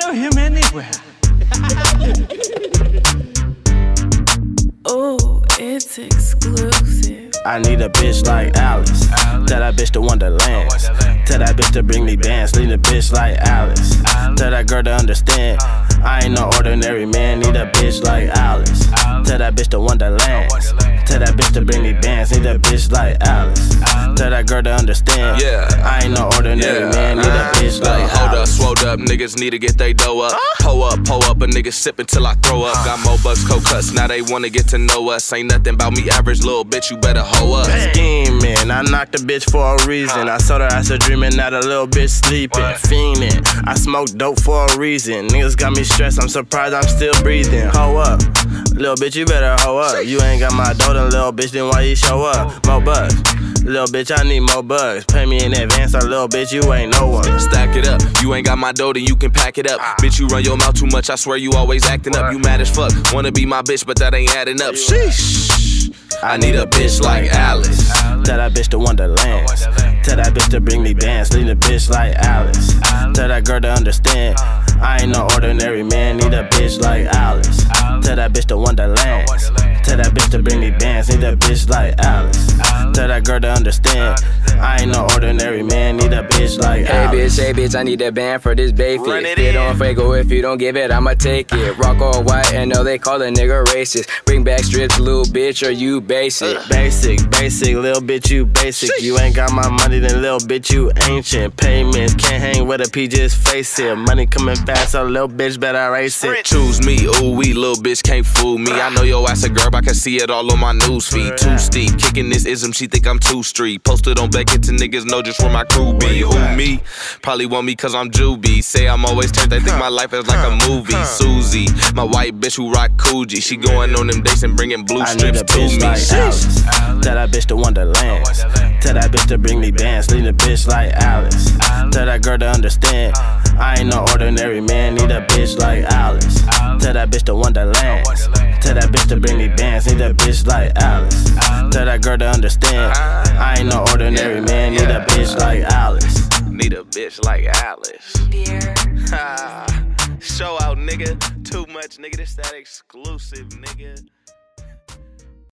know him anywhere. Oh, it's exclusive. I need a bitch like Alice. Tell that bitch to Wonderland. Tell that bitch to bring me bands. Need a bitch like Alice. Tell that girl to understand. I ain't no ordinary man. Need a bitch like Alice. Tell that bitch to Wonderland. Tell that bitch to bring me bands. Need a bitch like Alice. Tell that girl to understand. I ain't no ordinary man. Need a bitch like Alice. Hold up, swolled up, niggas need to get they dough up. Pull up, a nigga sippin' till I throw up. Got more bucks, cold cuts, now they wanna get to know us. Ain't nothing about me average, little bitch, you better hoe up. Scheming, I knocked a bitch for a reason. I saw her ass a dreaming, now the little bitch sleeping. Fiending, I smoke dope for a reason. Niggas got me stressed, I'm surprised I'm still breathing. Hoe up, little bitch, you better hoe up. You ain't got my dough, then little bitch, then why you show up? More bucks, little bitch, I need more bucks. Pay me in advance, or little bitch, you ain't no one. Stack it up, you ain't got my dough, then you can pack it up. Bitch, you run your mouth too much, I swear you always acting up. You mad as fuck, wanna be my bitch, but that ain't adding up. Sheesh. I need a bitch like Alice. Tell that bitch to Wonderland. Tell that bitch to bring me bands. Need a bitch like Alice. Tell that girl to understand. I ain't no ordinary man. Need a bitch like Alice. Tell that bitch to Wonderland. Tell that bitch to bring me bands. Need a bitch like Alice. Tell that girl to understand. I ain't no ordinary man. Need a bitch like Alice. Hey bitch, I need a band for this bay fit. Fit on Fago, if you don't give it, I'ma take it. Rock all white, and know they call a nigga racist. Bring back strips, little bitch, or you basic. Basic, little bitch, you basic. You ain't got my money, then little bitch, you ancient. Payments, can't hang with a P, just face it. Money coming fast, so little bitch better race it. Choose me, ooh wee, little bitch can't fool me. I know your ass a girl, I can see it all on my newsfeed. Too steep, kicking this ism, she think I'm too street. Posted on Beckett to niggas know just where my crew be. Who me? Probably want me cause I'm Juby. Say I'm always turned, they think my life is like a movie. Susie, my white bitch who rock Coogee. She going on them dates and bringing blue strips to me. Like Alice. Tell that bitch to Wonderland. Tell that bitch to bring me bands. Need a bitch like Alice. Tell that girl to understand. I ain't no ordinary man. Need a bitch like Alice. Tell that bitch to Wonderland. Tell that bitch to bring me bands. Need a bitch like Alice. Tell that girl to understand. I ain't no ordinary man. Need a bitch like Alice. Need a bitch like Alice. Beer. Show out, nigga. Too much, nigga. This that exclusive, nigga.